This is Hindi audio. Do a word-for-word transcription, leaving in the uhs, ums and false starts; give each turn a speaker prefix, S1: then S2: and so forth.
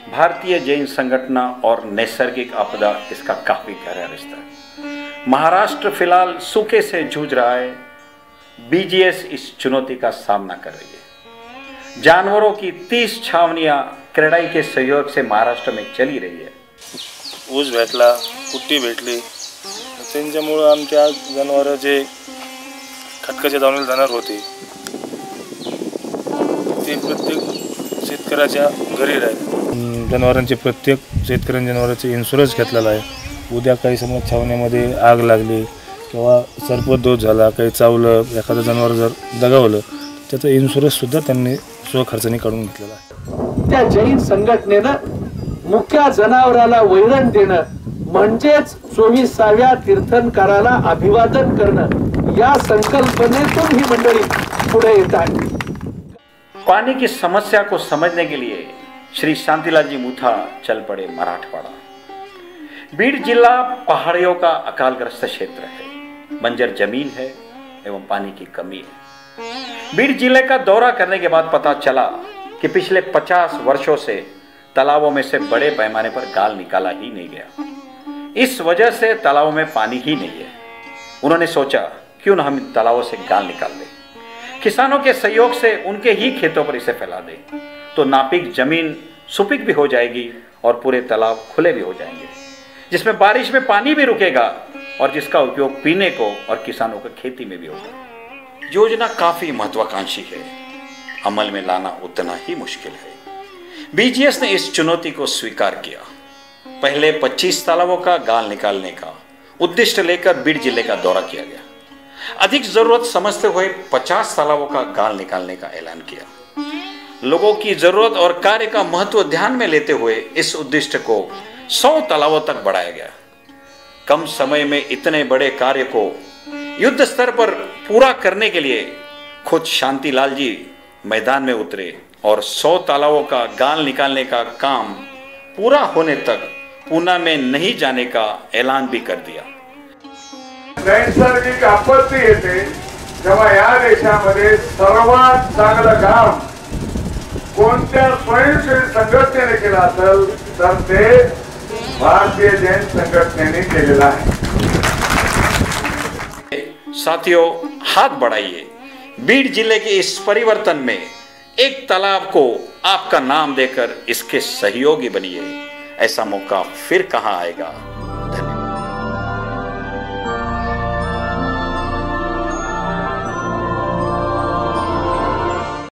S1: भारतीय जैन संगठन और नैसर्गिक आपदा इसका काफी गहरा रिश्ता है। महाराष्ट्र फिलहाल सूखे से जूझ रहा है। बीजीएस इस चुनौती का सामना कर रही है। जानवरों की तीस छावनियां क्रेडाई के सहयोग से महाराष्ट्र में चली रही है।
S2: ऊस भेटला, कुट्टी भेटली, त्यांच्यामुळे आमच्या जनावर जे खटकाचे दावणीला जाणार होते ते प्रत्येक शेतकऱ्याच्या घरी राहिले। जनावरांचे प्रत्येक शेतकऱ्यांच्या जनावरांचे इन्शुरन्स घेतलेला आहे। उद्या काही समज छावण्यामध्ये आग लागली किंवा सर्पदोष झाला, काही चावलं, एखादं जनावर जर दगावलं त्याचा इन्शुरन्स सुद्धा त्यांनी स्वखर्चाने काढून घेतलेला आहे।
S3: त्या जैन संघटनेनं मुख्य जनावराला वैरण देणं म्हणजेच चोवीसाव्या तीर्थंकराला अभिवादन करणं या संकल्पनेतून ही मंडळी पुढे येत आहे।
S1: पानी की समस्या को समझने के लिए श्री शांतिलाल जी मुथा चल पड़े मराठवाड़ा। बीड जिला पहाड़ियों का अकालग्रस्त क्षेत्र है, बंजर जमीन है एवं पानी की कमी है। बीड जिले का दौरा करने के बाद पता चला कि पिछले पचास वर्षों से तालाबों में से बड़े पैमाने पर गाल निकाला ही नहीं गया। इस वजह से तालाबों में पानी ही नहीं है। उन्होंने सोचा क्यों न हम तालाबों से गाल निकाल दें, किसानों के सहयोग से उनके ही खेतों पर इसे फैला दें, तो नापिक जमीन सुपिक भी हो जाएगी और पूरे तालाब खुले भी हो जाएंगे, जिसमें बारिश में पानी भी रुकेगा और जिसका उपयोग पीने को और किसानों को खेती में भी होगा। योजना काफी महत्वाकांक्षी है, अमल में लाना उतना ही मुश्किल है। बीजीएस ने इस चुनौती को स्वीकार किया। पहले पच्चीस तालाबों का गाल निकालने का उद्देश्य लेकर बीड जिले का दौरा किया गया। अधिक जरूरत समझते हुए पचास तालाबों का गाल निकालने का ऐलान किया। लोगों की जरूरत और कार्य का महत्व ध्यान में लेते हुए इस उद्देश्य को सौ तालाबों तक बढ़ाया गया। कम समय में इतने बड़े कार्य को युद्ध स्तर पर पूरा करने के लिए खुद शांतिलाल जी मैदान में उतरे और सौ तालाबों का गाल निकालने का काम पूरा होने तक पूना में नहीं जाने का ऐलान भी कर दिया।
S4: नैसर्गिक आपत्ती येते तेव्हा या देशामध्ये सर्वात चांगलं काम कोणत्या स्वयंसेवी संघटनेने केलं असेल तर ते भारतीय जैन संघटनेने केलेलं आहे।
S1: साथियों, हाथ बढ़ाइए, बीड जिले के इस परिवर्तन में एक तालाब को आपका नाम देकर इसके सहयोगी बनिए। ऐसा मौका फिर कहां आएगा।